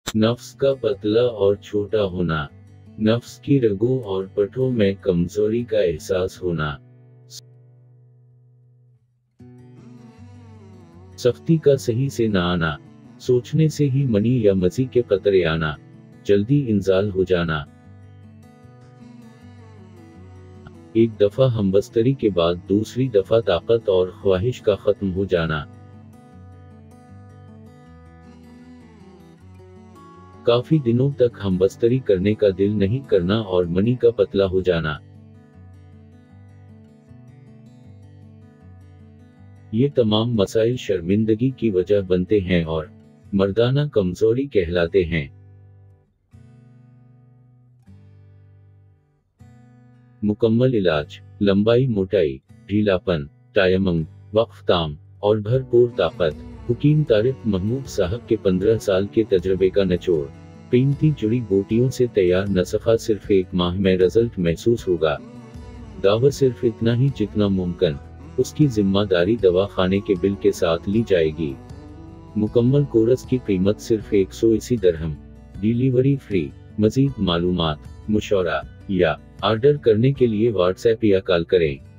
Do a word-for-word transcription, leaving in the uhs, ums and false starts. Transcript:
नफ्स का पतला और छोटा होना, नफ्स की रगों और पठों में कमजोरी का एहसास होना, सख्ती का सही से ना आना, सोचने से ही मनी या मजी के कतरे आना, जल्दी इंजाल हो जाना। एक दफा हमबस्तरी के बाद दूसरी दफा ताकत और ख्वाहिश का खत्म हो जाना। काफी दिनों तक हमबस्तरी करने का दिल नहीं करना और मनी का पतला हो जाना। ये तमाम मसाइल शर्मिंदगी की वजह बनते हैं और मर्दाना कमजोरी कहलाते हैं। मुकम्मल इलाज, लंबाई, मोटाई, ढीलापन, टायमंग, वक्फताम और भरपूर ताकत। हुकीम तारिक महमूद साहब के पंद्रह साल के तजर्बे का निचोड़। कीमती जुड़ी बूटियों से तैयार नस्खा सिर्फ एक माह में रिजल्ट महसूस होगा। दावा सिर्फ इतना ही जितना मुमकिन, उसकी जिम्मेदारी दवा खाने के बिल के साथ ली जाएगी। मुकम्मल कोर्स की कीमत सिर्फ एक सौ अस्सी दरहम, डिलीवरी फ्री। मजीद मालूमात, मुशवरा या ऑर्डर करने के लिए व्हाट्सएप या कॉल करें।